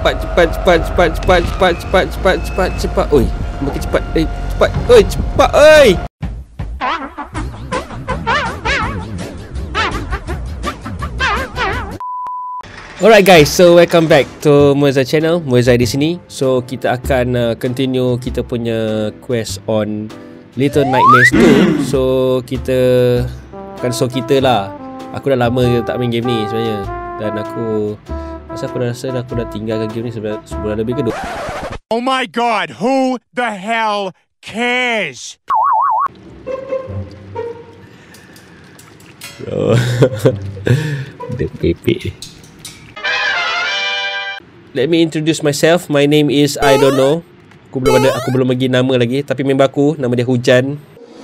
Cepat. Oi, makin cepat. Cepat. Oi, cepat oi. Alright guys, so welcome back to Muazzai channel. Muazzai di sini. So kita akan continue kita punya quest on Little Nightmares 2. So kita kita lah. Aku dah lama tak main game ni sebenarnya. Dan aku rasa aku dah tinggalkan game ni sebulan lebih ke dua. Oh my god, who the hell cares? Bro. Dia pepek. Let me introduce myself. My name is I don't know. Aku belum bagi nama lagi. Tapi member aku nama dia Hujan.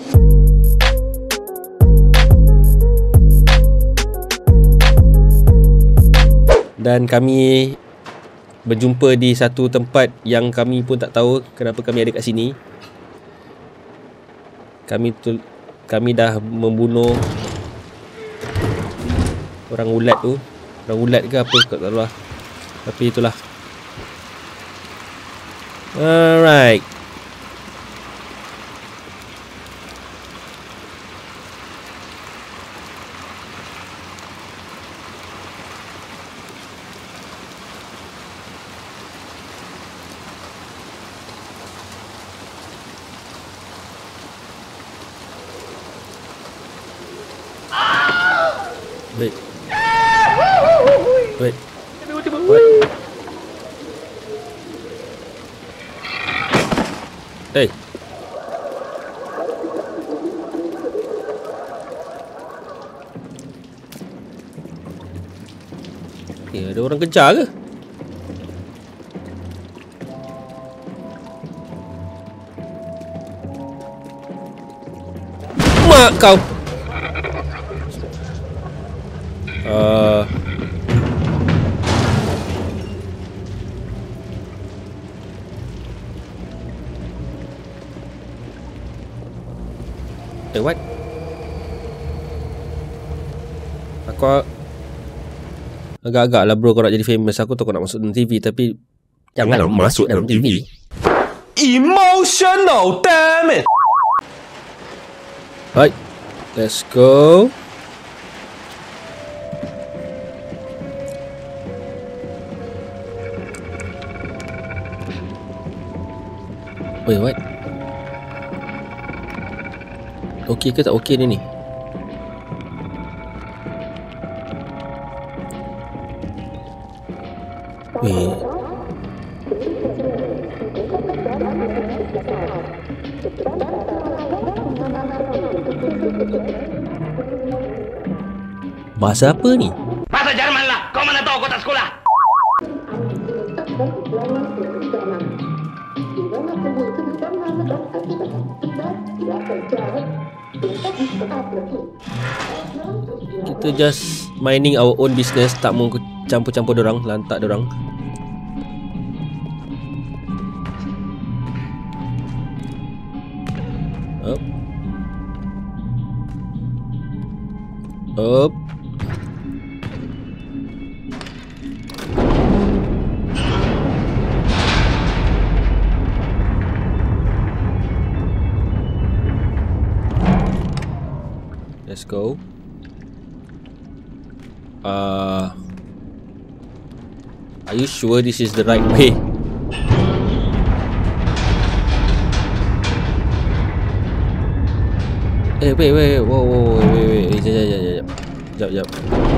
Dan kami berjumpa di satu tempat yang kami pun tak tahu kenapa kami ada kat sini. Kami dah membunuh orang ulat tu. Orang ulat ke apa tak tahu lah. Tapi itulah. Alright. Wait. Hey. Ada orang kejar ke? Mak kau. What? Aku agak-agak lah bro kau nak jadi famous. Aku tahu kau nak masuk dalam TV. Tapi janganlah masuk dalam TV. Emotional, damn it. Right, let's go. Wait, what? Okey ke tak okey ni? Weh. Bahasa apa ni? Bahasa Jerman lah. Kau mana tahu kau tak sekolah? Kita just minding our own business. Tak mau campur-campur dorang. Lantak dorang. Up. Let's go. Are you sure this is the right way? Wait. Whoa. Wait. Jap.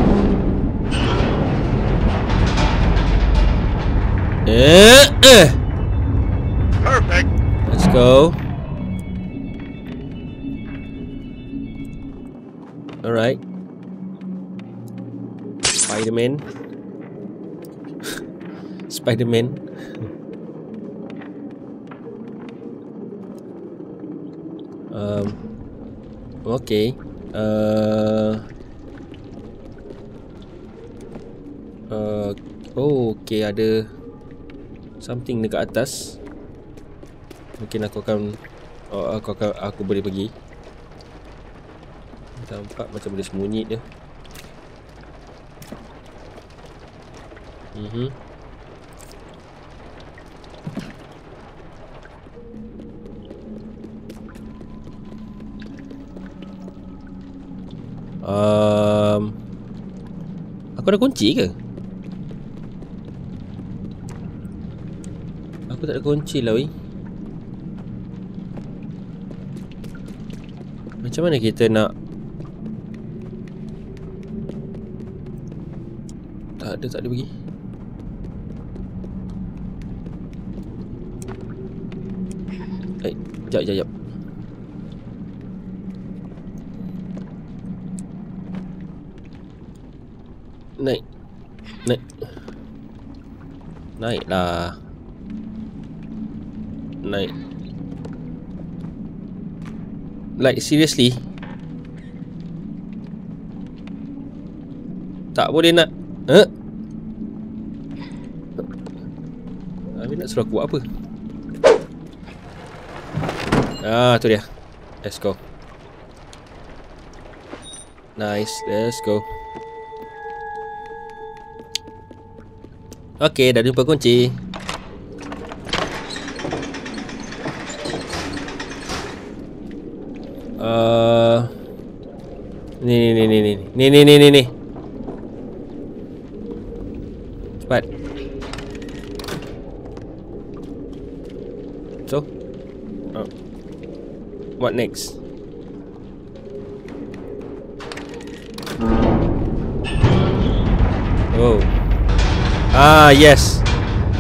Perfect. Let's go. Alright. Spider-Man. Okay. Okay, ada something dekat atas. Mungkin aku boleh pergi. Nampak macam boleh sembunyi dia. Aku ada kunci ke? Aku tak ada kunci lah, weh. Macam mana kita nak? Tak ada pergi. Jap. Naik. Naiklah. Naik. Like seriously? Tak boleh nak. Habis nak suruh aku buat apa? Tu dia. Let's go. Nice, let's go. Okay, dah jumpa kunci. Ni. Cepat. So, what next? Oh. Yes.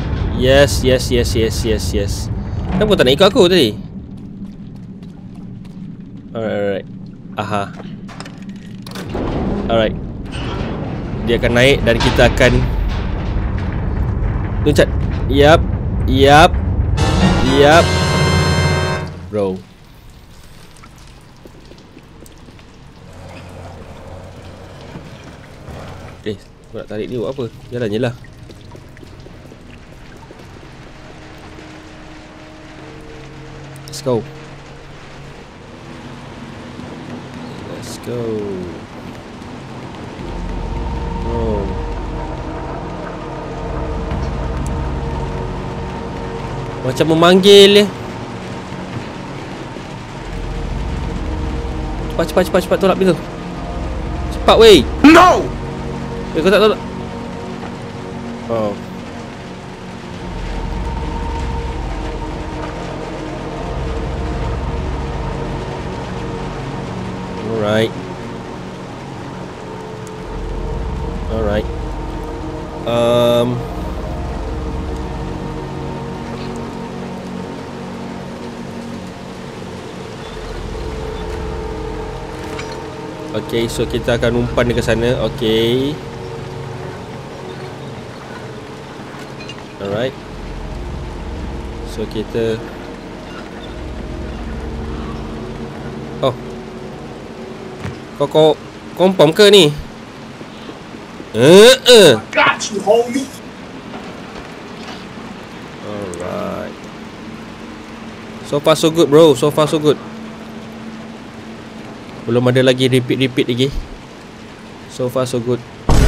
Kenapa tak nak ikut aku tadi? Alright. Alright. Dia akan naik dan kita akan loncat. Yap. Bro. Aku nak tarik ni buat apa? Jalan je lah. Let's go. Oh. Macam memanggil dia. Cepat tolak pintu. Cepat weh. No! Kau tak tolak. Oh. Alright. Okay, so kita akan umpan dia ke sana. Okay. Alright. So kita Kau confirm ke ni? Got you, homie. Alright. So far so good, bro. So far so good. Belum ada lagi repeat lagi. So far so good.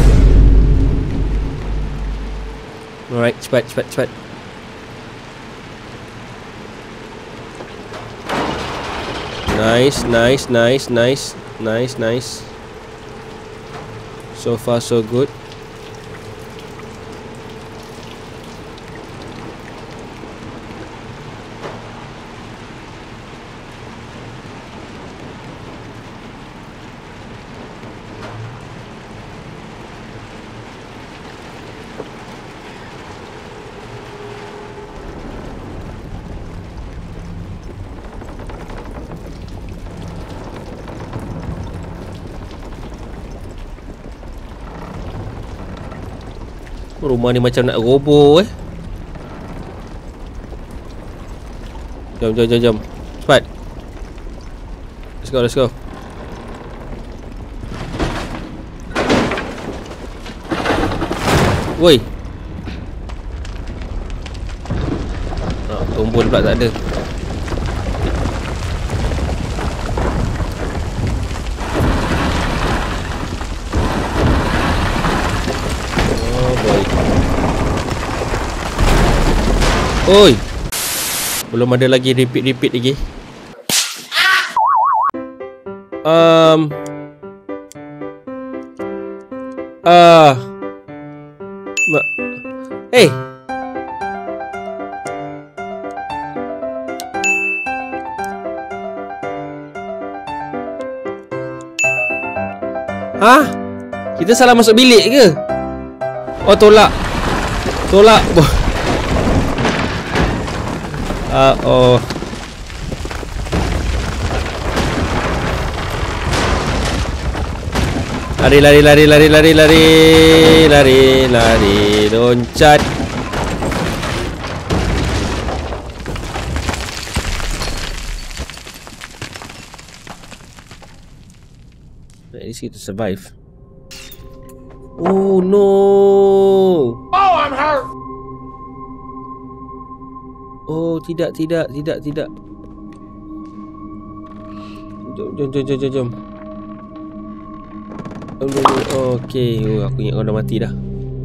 Alright, cepat. Nice. So far so good. Rumah ni macam nak roboh Jom. Cepat. Let's go. Woi. Tombol pula tak ada. Oi. Belum ada lagi repeat lagi. Hey. Hah? Kita salah masuk bilik ke? Oh, tolak. Tolak. Oh. Lari, loncat. At least kita survive. Oh no. Oh, I'm hurt. Oh, tidak. Jom. Okey, aku ingat kau dah mati dah.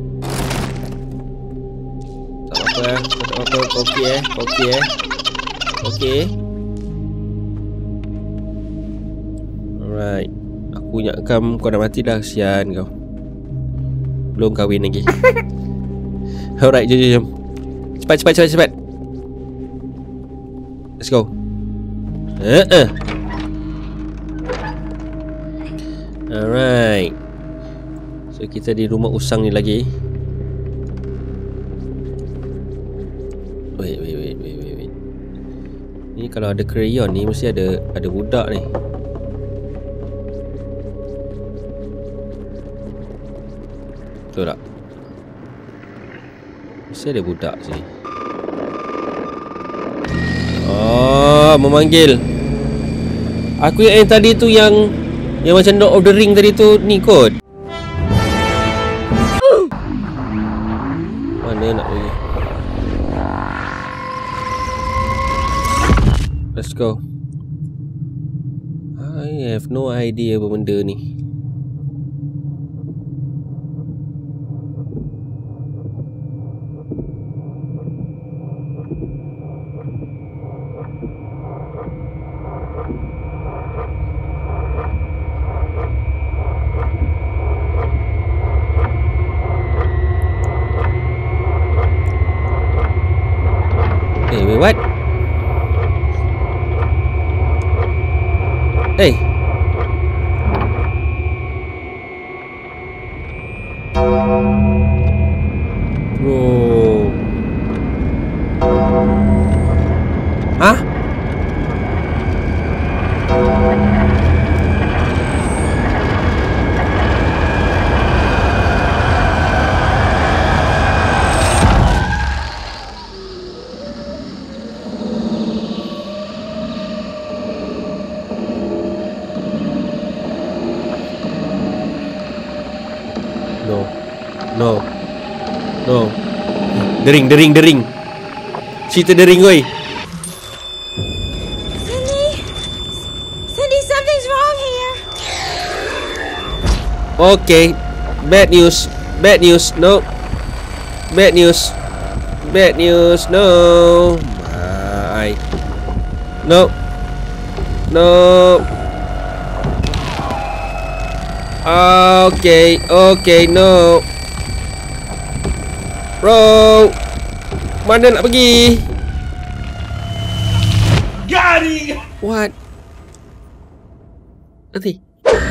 Tak apa. Okey. Alright. Aku ingat kau dah mati dah, kesian kau. Belum kahwin lagi. Alright, jom. Cepat. Let's go. Alright. So kita di rumah usang ni lagi. Wait. Ni kalau ada crayon ni mesti ada budak ni. Betul tak? Mesti ada budak sini. Oh, memanggil. Aku yang tadi tu yang macam Lord of the Ring tadi tu ni kot. Mana nak pergi? Let's go. I have no idea apa benda ni. Wait, what? Hey. Bro. Hah? No. Dering. Cerita dering oi. Cindy, something's wrong here. Okay. Bad news. No. Bad news. No. No. Okay, no. Bro, mana nak pergi? Got it. What? Nanti.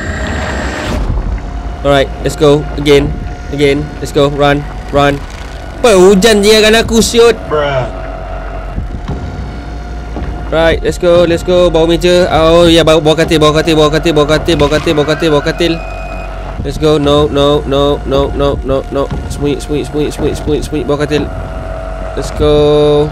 Alright, let's go again. Let's go, run. Apa hujan je kan aku siut. Bruh. Right, let's go. Bawa meja. Oh ya, bawa katil. Let's go. No. Sembunyi. Bawa katil. Let's go.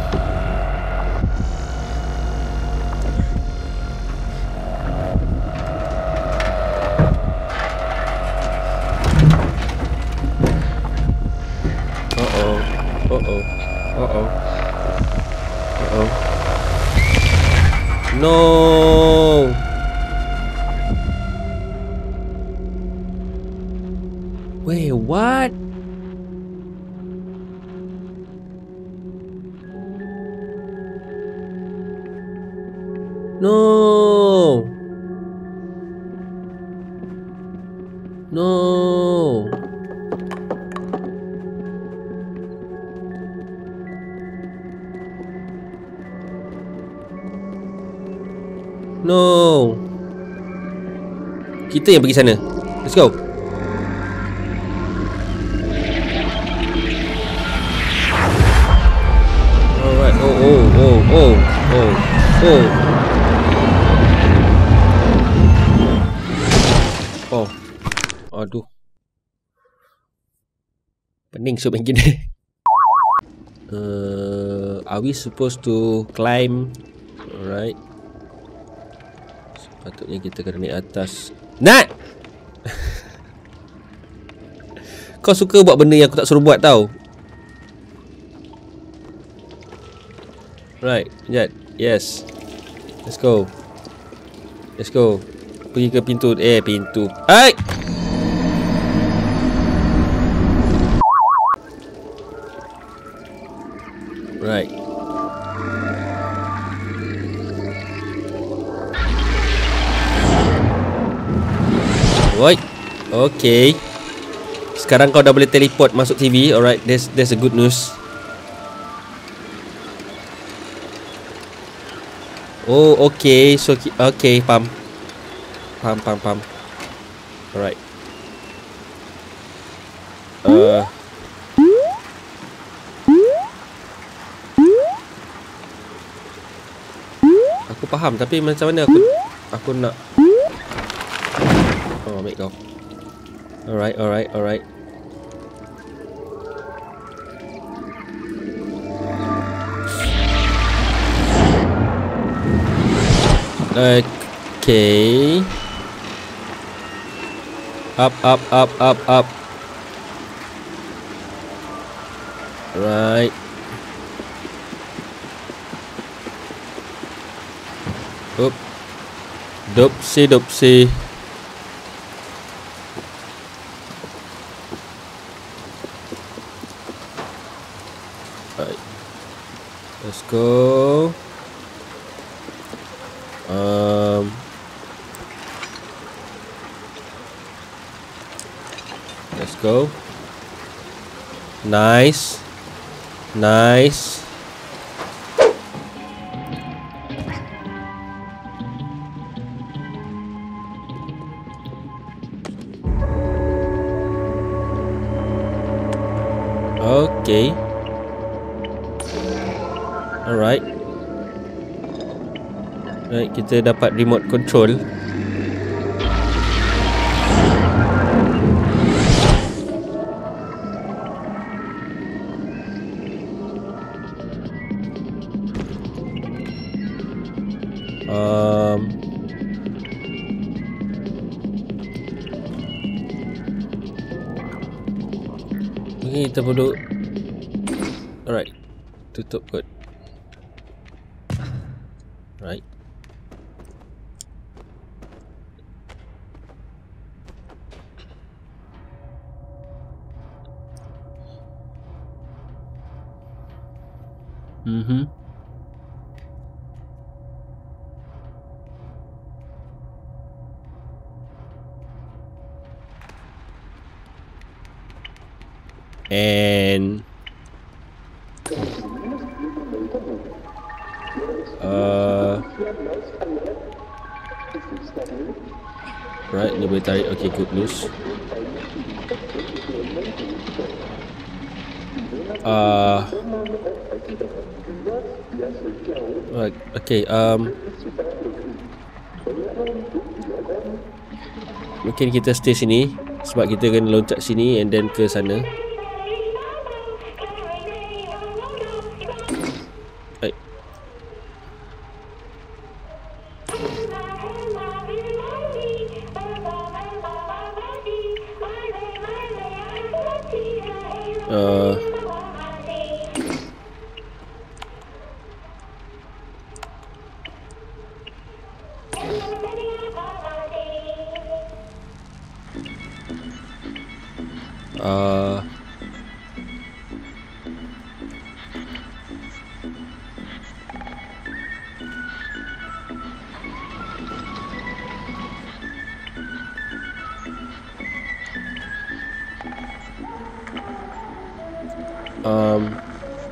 Uh-oh. No. Wait, what? No. No. Kita yang pergi sana. Let's go. Alright. Oh. Aduh. Pening so main gini. Are we supposed to climb? Alright. Sepatutnya kita kena naik atas. Nat! Kau suka buat benda yang aku tak suruh buat tau. Right, sekejap. Yes. Let's go. Let's go. Pergi ke pintu. Pintu. Hai! Right. Right. Okay. Sekarang kau dah boleh teleport masuk TV. Alright, that's a good news. Oh, okay. So, okay, pam. Alright. Aku faham, tapi macam mana aku nak. Oh, ambil kau. Alright. Okay. Up. Right. Up. Dopsy. Right. Let's go. Let's go. Nice. Okay. Alright. Right, kita dapat remote control. Okay, kita perlu. Alright. Tutup kot. Right. And right, ni boleh tarik. Okay, good news. Right, okay, mungkin kita stay sini sebab kita kena loncat sini and then ke sana. Right.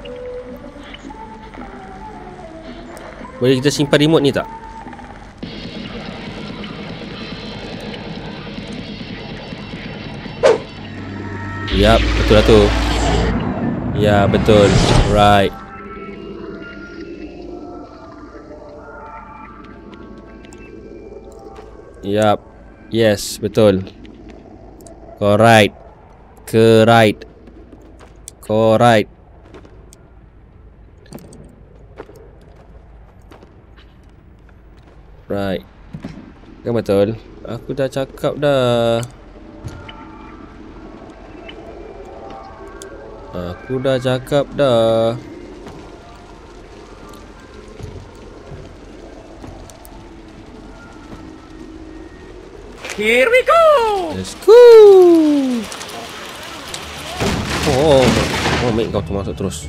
Boleh kita simpan remote ni tak? Yap, betul lah tu. Ya, betul. Right. Yap. Yes, betul. Correct. Correct. Correct. Right. Kan betul. Aku dah cakap dah. Aku dah cakap dah. Here we go! Let's go. Oh, make kau tu masuk terus.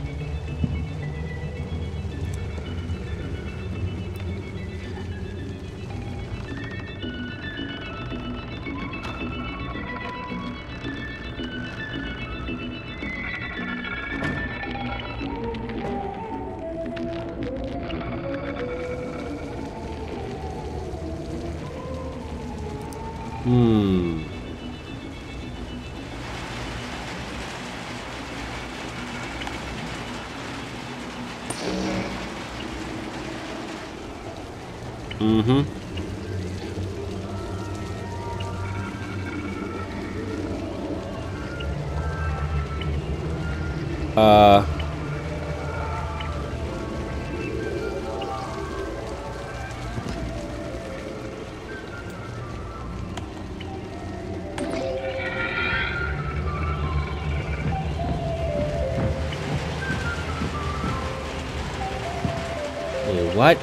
What?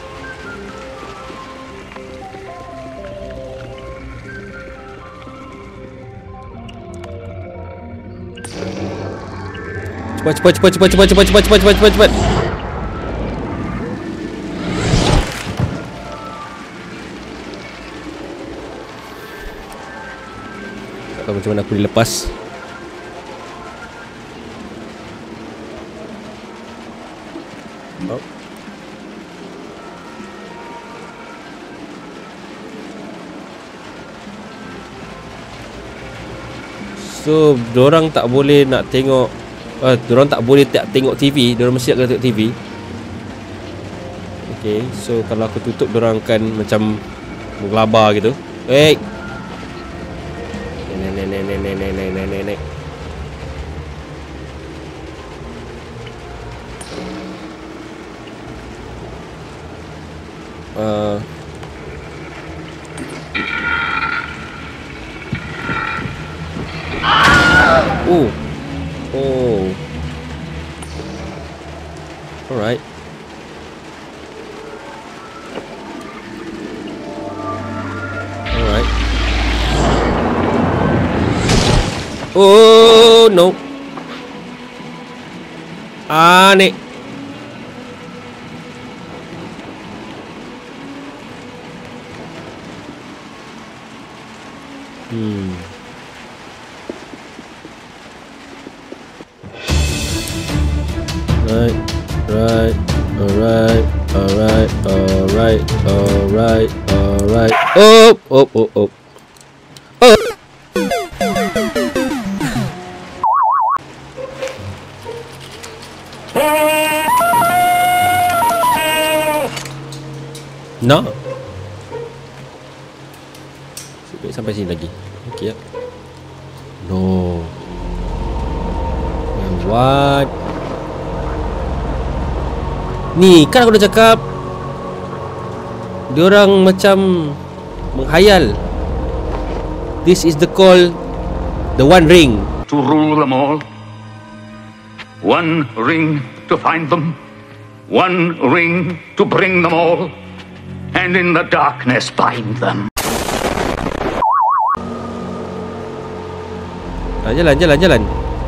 Cepat. Tak tahu macam mana aku dilepas. Oh. So, dorang tak boleh nak tengok dorang tak boleh tak tengok TV. Dorang mesti nak tengok TV. Okay, so kalau aku tutup, dorang akan macam menggelabah gitu. Nek. Oh. Alright. Oh no. Nek. Alright. Oh. No. Sampai sini lagi. Okay ya. No. What? Ni kan aku dah cakap, diorang macam menghayal. This is the call, the One Ring. To rule them all. One ring to find them. One ring to bring them all. And in the darkness bind them. Jalan.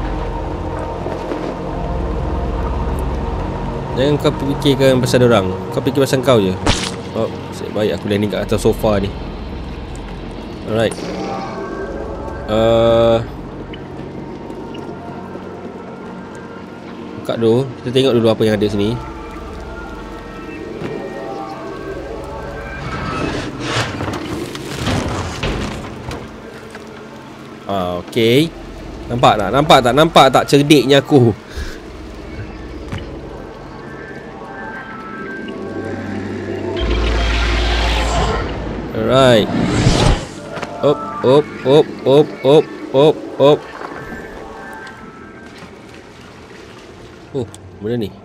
Jangan kau fikirkan pasal dorang. Kau fikir pasal kau je. Oh, baik aku landing kat atas sofa ni. Alright. Buka dulu. Kita tengok dulu apa yang ada sini. Okay. Nampak tak? Nampak tak? Nampak tak cerdiknya aku? Alright. Op. Oh, mana ni?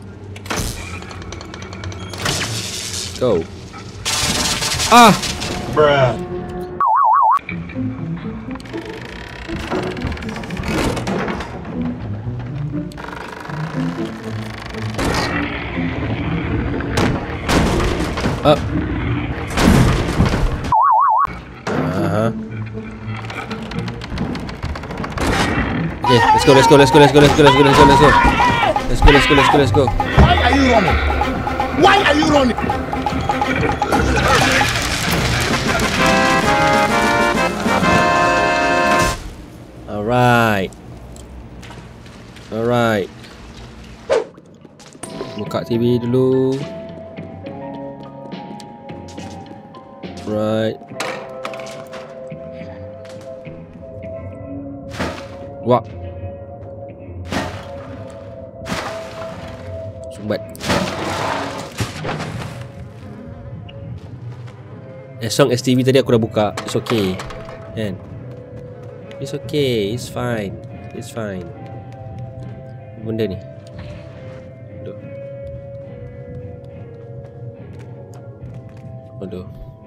Go. Ah! Bruh. Up. Okay, let's go. Why are you running? Why are you running? Alright. Buka TV dulu. Right. Wah. Sumbat. As long as TV tadi aku dah buka, it's okay. Kan? It's okay, it's fine. It's fine. Benda ni. Aduh.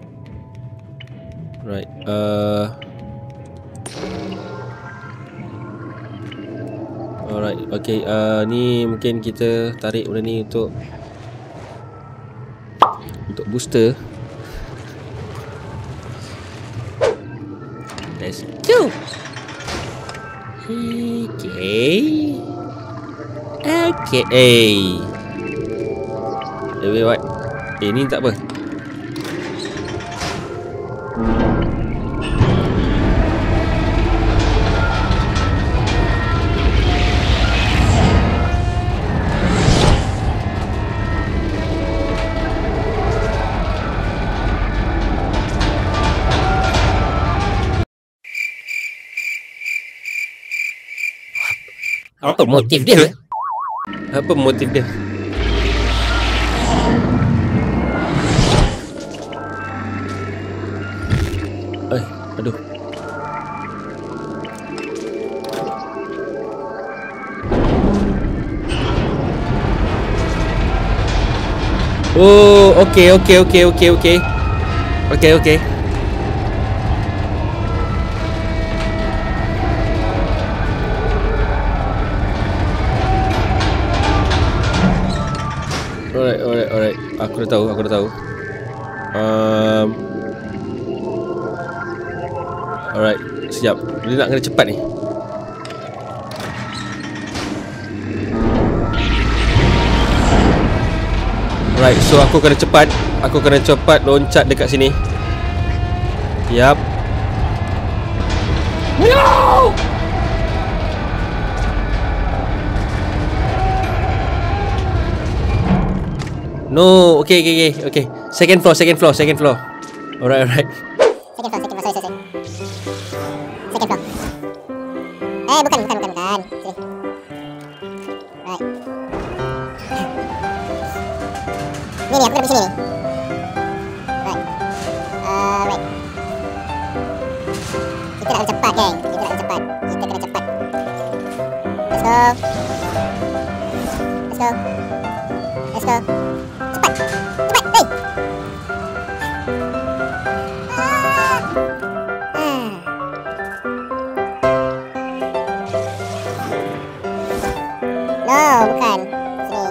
Right. Alright. Okay. Ni mungkin kita tarik benda ni untuk booster. Let's go. Okay. Wait, what? Ni tak apa. Apa motif dia? Apa motif dia? Aduh. Oh, okay. Alright. Aku dah tahu. Alright, sekejap. Dia nak kena cepat ni. Alright, so aku kena cepat loncat dekat sini. Yup. No! No, okay. Second floor. Alright. Second floor, sorry. Second floor. Bukan. Sini. Right. Ni, aku dah pergi sini ni. Right. Right. Kita nak cepat, geng. Kita kena cepat. Let's go. Cepat. Hey. No, bukan. Sini.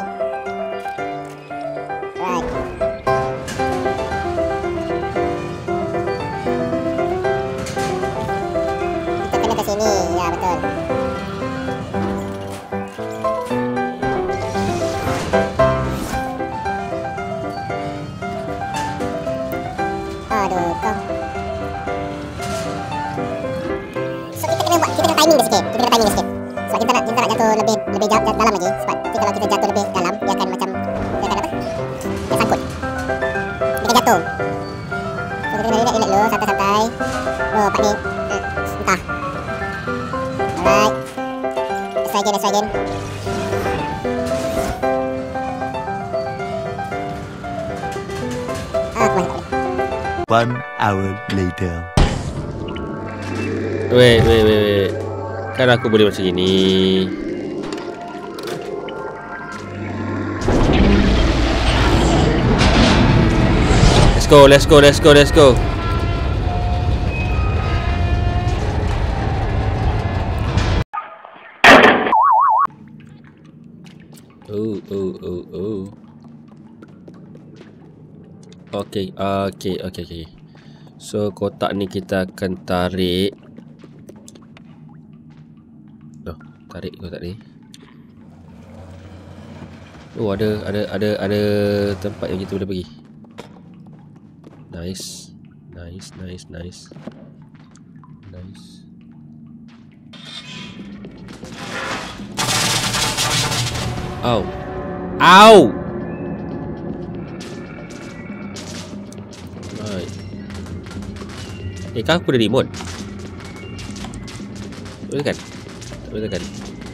Right. Kita kena ke sini. Ya, betul. Aduh, kau. So kita kena timing dia sikit. Sebab kita nak jatuh lebih dalam lagi. Sebab kalau kita jatuh lebih dalam, dia akan macam dia sangkut. Dia akan jatuh. So kita kena relax dulu, santai-santai. Pak ni. Entah. Alright. 1 hour later. Wait. Kan aku boleh macam gini. Let's go. Oh. Okay. So kotak ni kita akan tarik. Tarik kotak ni. Oh, ada tempat yang kita boleh pergi. Nice. Ow. Right. Kan aku ada remote. Tak boleh tekan.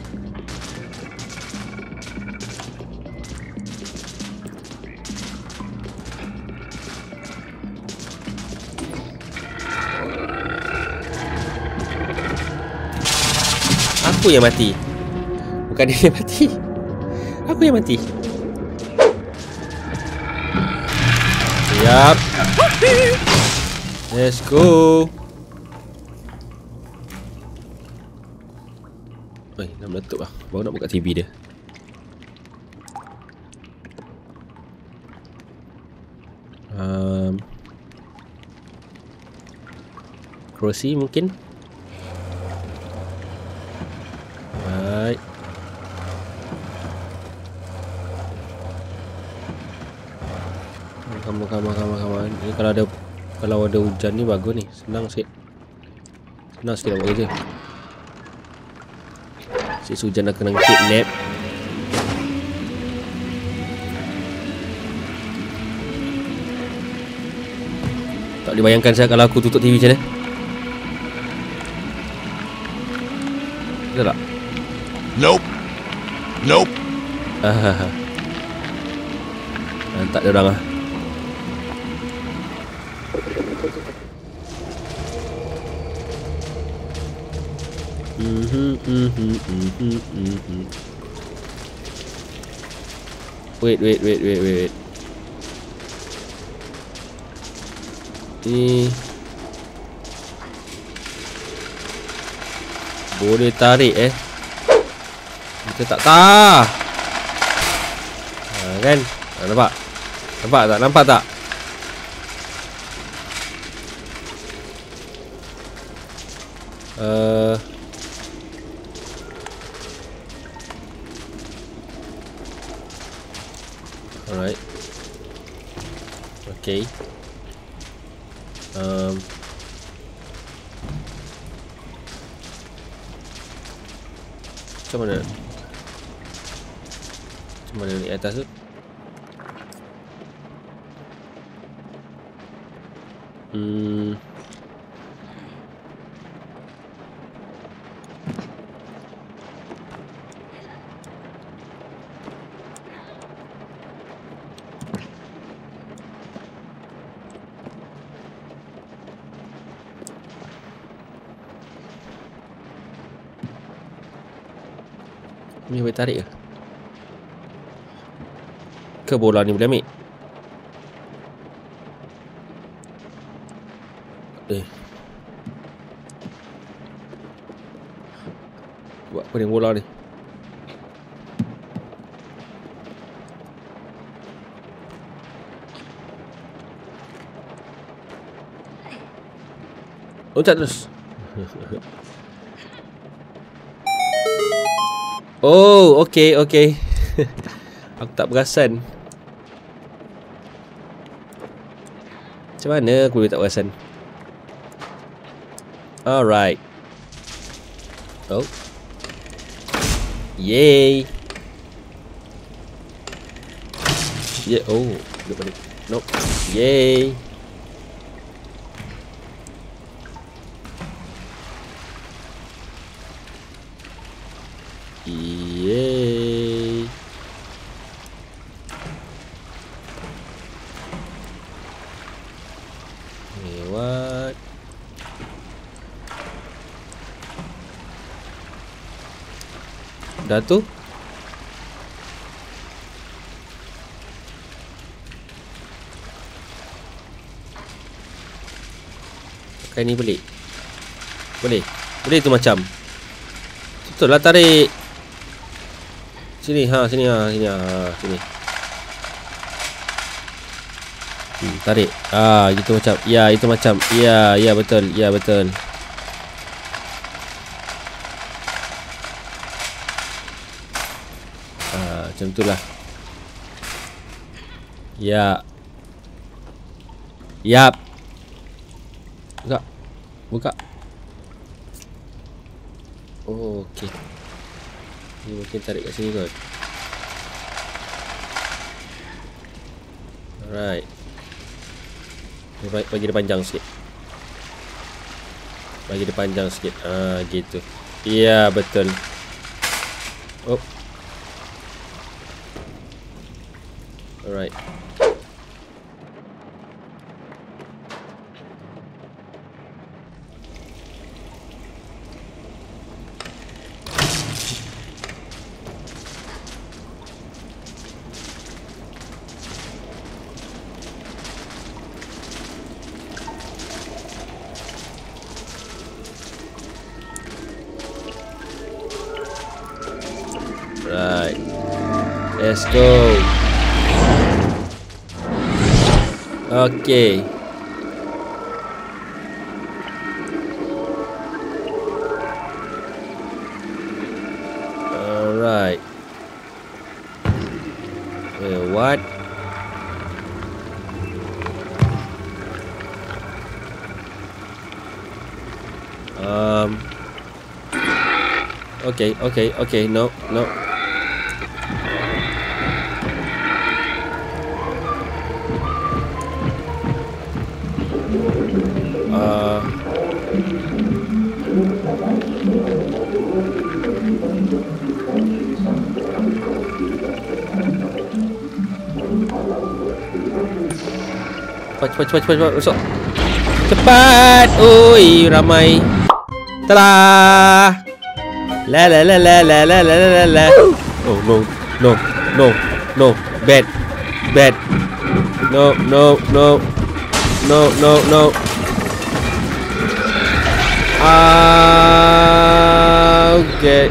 Aku yang mati. Bukan dia yang mati. Aku yang mati. Siap. Let's go. Nak meletup lah. Baru nak buka TV dia. Kerusi mungkin. Right. Come on. Ini kalau ada hujan ni bagus ni. Senang sikit nak buat kerja. Si hujan nak kena kidnap. Tak boleh bayangkan saya kalau aku tutup TV macam mana. Betul tak? Nope. Tak ada orang lah. Wait. Ni boleh tarik kita tak tahu. Kan? Nampak tak? Alright. Okay. Macam mana ni atas tu? Ni boleh tarik ke bola ni boleh ambil? Buat apa dengan bola ni? Loncat terus. Oh, okay. Aku tak perasan. Macam mana aku boleh tak perasan? Alright. Oh. Yay. Yeah. Oh, balik. Nope. Yay. Yay. Dah tu. Pakai ni boleh. Boleh. Boleh tu macam. Betul lah tarik. Sini sini sini. Tarik. Gitu macam. Ya, itu macam. Ya betul. Ya betul. Macam tu lah. Ya. Yap. Buka. Oh, okey. Ni mungkin tarik kat sini kot. Alright. Bagi dia panjang sikit. Gitu. Ya, betul. Oh. Alright. Right. Let's go. Okay. Alright. What? Okay. No. Cepat masuk. Cepat. Oi, ramai. Telah. La. Oh no. Bad. No. Okay.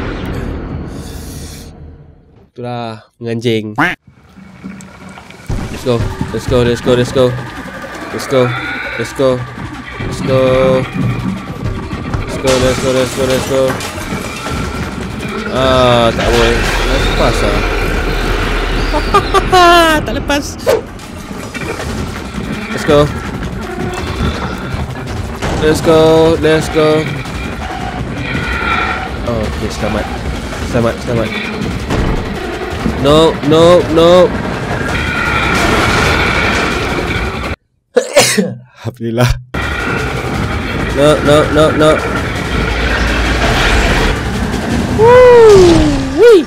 Itulah menganjing. Let's go. Tak boleh. Lepas lah. Tak lepas. Let's go. Oh, okay, selamat. No. Alhamdulillah. No. Woo-wee.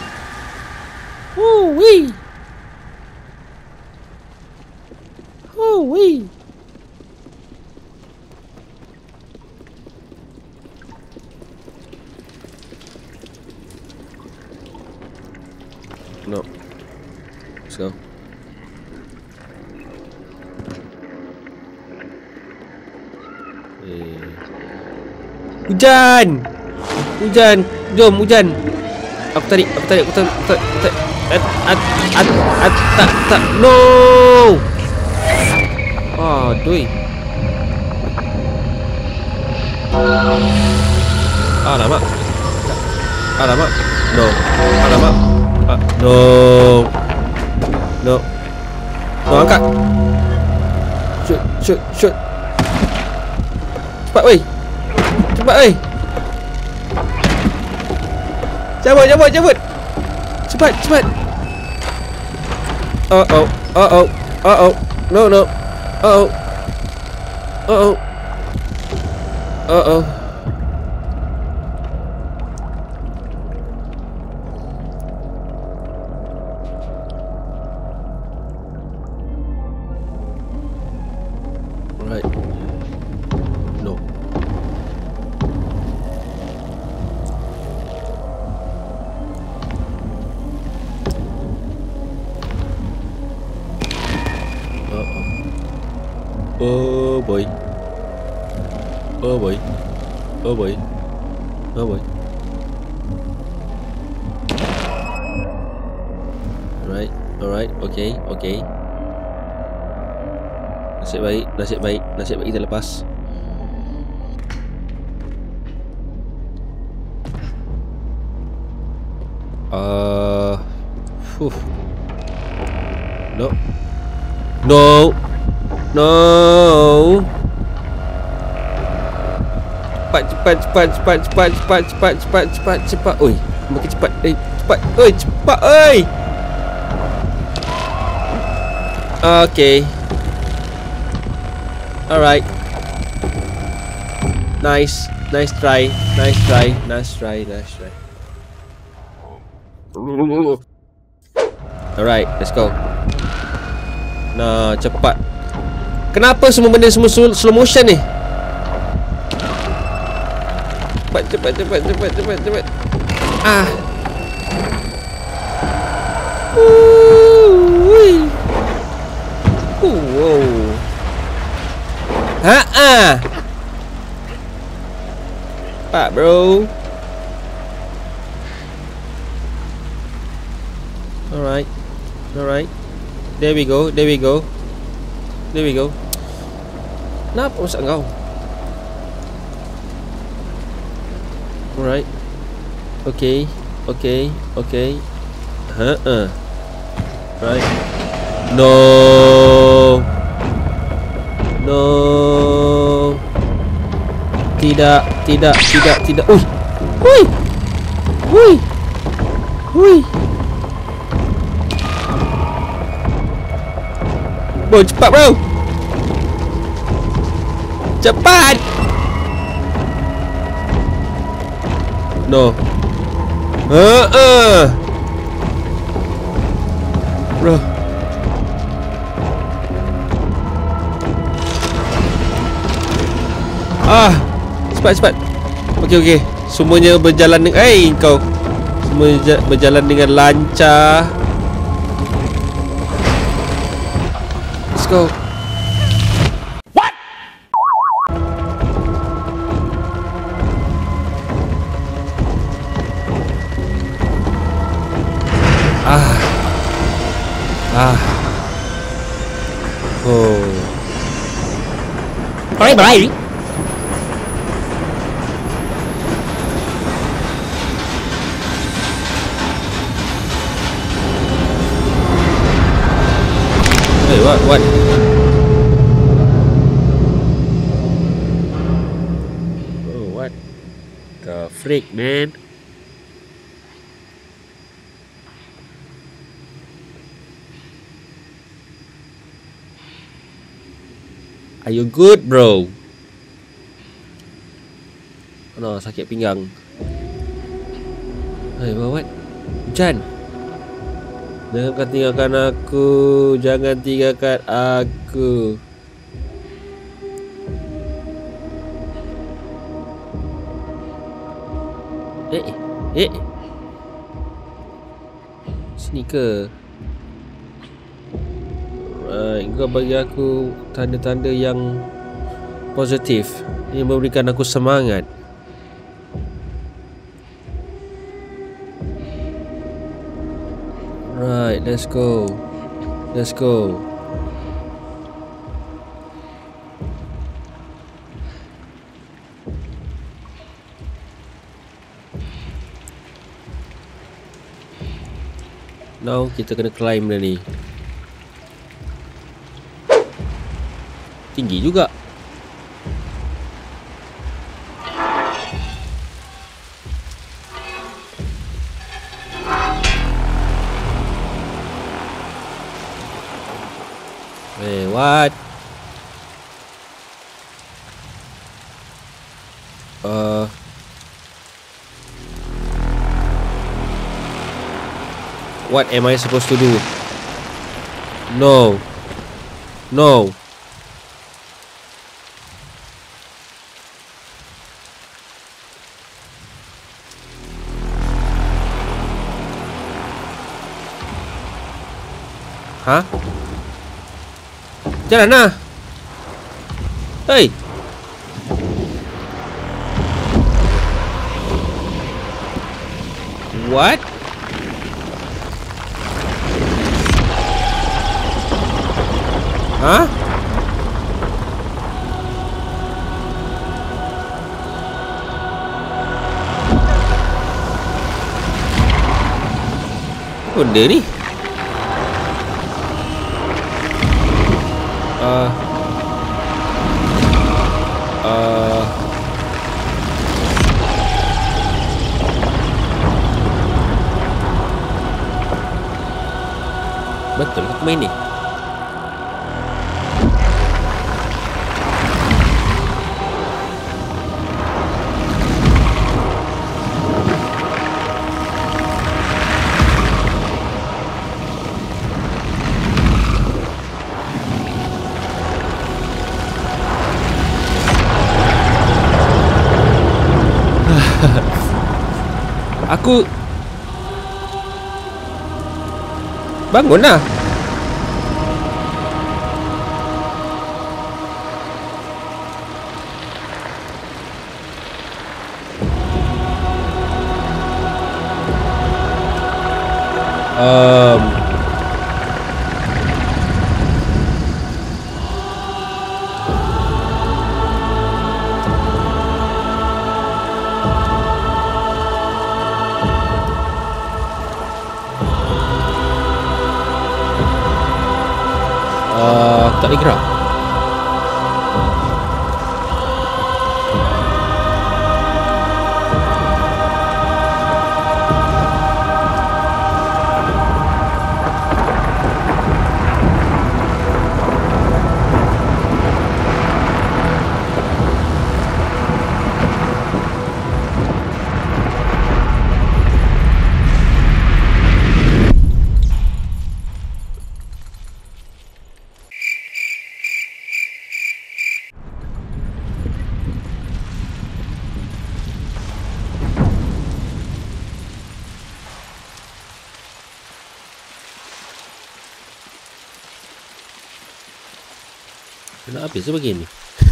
No. Let's go. Hujan. Jom hujan. Aku tarik. Tak. No. Aduh. Alamak. No. Alamak. No. No, angkat. Shoot. Cepat, weh. Cabut. Cepat. Oh. No. Oh. Right. No. Oh boy. Oh boy. Oh boy. Oh boy. Alright. Alright. Okay. Okay. Nasib baik. Nasib baik. Nasib baik kita lepas. No. No. No. Cepat. Oi, makin cepat. Cepat. Oi, cepat. Oi. Okay. Alright. Nice try. Alright, let's go. Nah, cepat. Kenapa semua benda semua slow motion ni? Cepat. Ah. Wow. Pak bro. Alright. There we go. Kenapa masak kau? Alright. Okay. Right. No. Tidak. Ui. Bro, cepat bro. Cepat. No. Bro. Cepat. Okey. Semuanya berjalan dengan kau. Semua berjalan dengan lancar. Let's go. What? Oh. Bye. Hey, what? Oh, what the freak, man? Are you good, bro? No, sakit pinggang. Hey, what? Hujan. Jangan tinggalkan aku. Jangan tinggalkan aku. Sini ke? Alright, kau bagi aku tanda-tanda yang positif, yang memberikan aku semangat. Right, let's go. Now kita kena climb dah ni. Tinggi juga. What? What am I supposed to do? No. Hah? Jalan lah. Hey. What? Hah? Apa benda ni? Betul aku main ni. Aku bangunlah. Tak boleh gerak. Nak habis ke begini?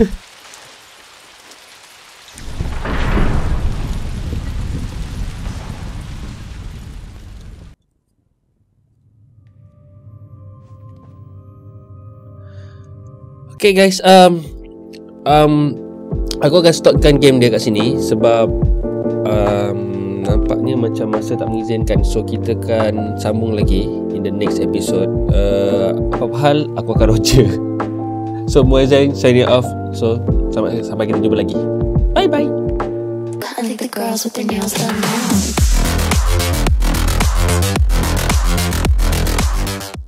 Okay guys, aku akan stopkan game dia kat sini sebab nampaknya macam masa tak mengizinkan. So kita akan sambung lagi in the next episode. Apa hal aku akan roger. So Muazzin signing off. So sampai kita jumpa lagi. Bye bye. I think the girls with their nails done now.